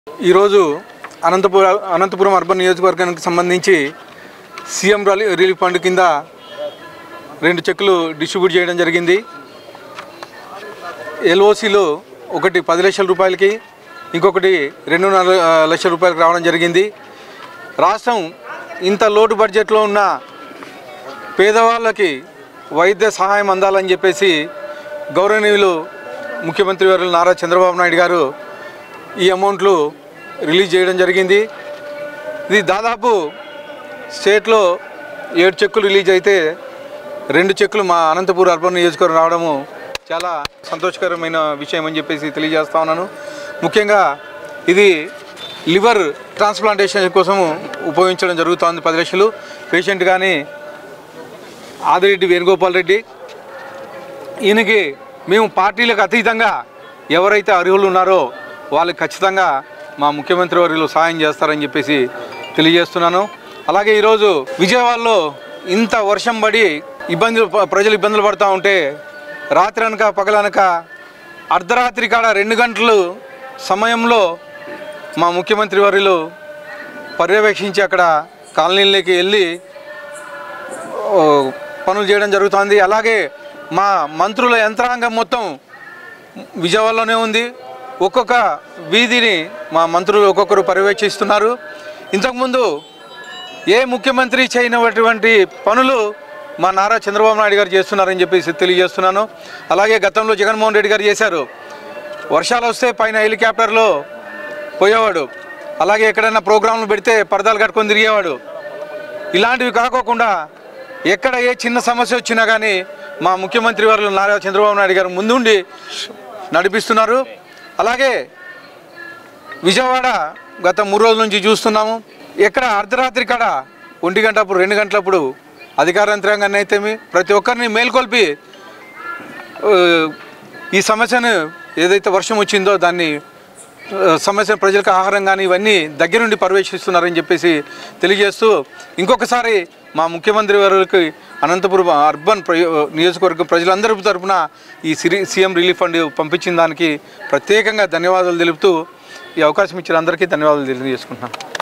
ఈరోజు అనంతపురం అర్బన్ నియోజకవర్గానికి సంబంధించి సీఎం రిలీఫ్ ఫండ్ కింద 2 చెక్కులు డిస్ట్రిబ్యూట్ చేయడం జరిగింది. ఎల్ఓసిలో ఒకటి 10 లక్షల రూపాయలకి, ఇంకొకటి 2.5 లక్షల రూపాయలకు రావడం జరిగింది. రాష్ట్రం ఇంత లోటు బడ్జెట్లో ఉన్న పేదవాళ్ళకి వైద్య సహాయం అందాలని చెప్పేసి గౌరవనీయులు ముఖ్యమంత్రి వర్యులు నారా చంద్రబాబు నాయుడు గారు ఈ అమౌంట్లు రిలీజ్ చేయడం జరిగింది. ఇది దాదాపు స్టేట్లో 7 చెక్కులు రిలీజ్ అయితే 2 చెక్కులు మా అనంతపురం అర్బన్ నియోజకవర్గం రావడము చాలా సంతోషకరమైన విషయం అని చెప్పేసి తెలియజేస్తా ఉన్నాను. ముఖ్యంగా ఇది లివర్ ట్రాన్స్ప్లాంటేషన్ కోసము ఉపయోగించడం జరుగుతుంది. 10 లక్షలు పేషెంట్ కానీ ఆదిరెడ్డి వేణుగోపాల్ రెడ్డి, ఈయనకి మేము పార్టీలకు అతీతంగా ఎవరైతే అర్హులు ఉన్నారో వాళ్ళకి ఖచ్చితంగా మా ముఖ్యమంత్రి వర్యులు సహాయం చేస్తారని చెప్పేసి తెలియజేస్తున్నాను. అలాగే ఈరోజు విజయవాడలో ఇంత వర్షం పడి ప్రజలు ఇబ్బందులు పడుతూ ఉంటే రాత్రి అనక పగలనక అర్ధరాత్రి కాడ 2 గంటలు సమయంలో మా ముఖ్యమంత్రి వర్యులు పర్యవేక్షించి అక్కడ కాలనీలోకి వెళ్ళి పనులు చేయడం జరుగుతుంది. అలాగే మా మంత్రుల యంత్రాంగం మొత్తం విజయవాడలోనే ఉంది. ఒక్కొక్క వీధిని మా మంత్రులు ఒక్కొక్కరు పర్యవేక్షిస్తున్నారు. ఇంతకుముందు ఏ ముఖ్యమంత్రి చేయనటువంటి పనులు మా నారా చంద్రబాబు నాయుడు గారు చేస్తున్నారని చెప్పేసి తెలియజేస్తున్నాను. అలాగే గతంలో జగన్మోహన్ రెడ్డి గారు చేశారు. వర్షాలు వస్తే పైన హెలికాప్టర్లో పోయేవాడు, అలాగే ఎక్కడైనా ప్రోగ్రాంలు పెడితే పరదాలు కట్టుకొని తిరిగేవాడు. ఇలాంటివి కాకోకుండా ఎక్కడ ఏ చిన్న సమస్య వచ్చినా కానీ మా ముఖ్యమంత్రి వర్యులు నారా చంద్రబాబు నాయుడు గారు ముందుండి నడిపిస్తున్నారు. అలాగే విజయవాడ గత 3 రోజుల నుంచి చూస్తున్నాము. ఎక్కడ అర్ధరాత్రి కాడ 1 గంట అప్పుడు 2 గంటలప్పుడు అధికార యంత్రాంగాన్ని అయితే ప్రతి ఒక్కరిని మేల్కొల్పి ఈ సమస్యను ఏదైతే వర్షం వచ్చిందో దాన్ని సమస్య ప్రజలకు ఆహారం కానీ ఇవన్నీ దగ్గరుండి పర్యవేక్షిస్తున్నారని చెప్పేసి తెలియజేస్తూ ఇంకొకసారి మా ముఖ్యమంత్రి వర్యులకి అనంతపురం అర్బన్ నియోజకవర్గం ప్రజలందరి తరపున ఈ సీఎం రిలీఫ్ ఫండ్ పంపించిన దానికి ప్రత్యేకంగా ధన్యవాదాలు తెలుపుతూ ఈ అవకాశం ఇచ్చిన అందరికీ ధన్యవాదాలు తెలియజేసుకుంటున్నాను.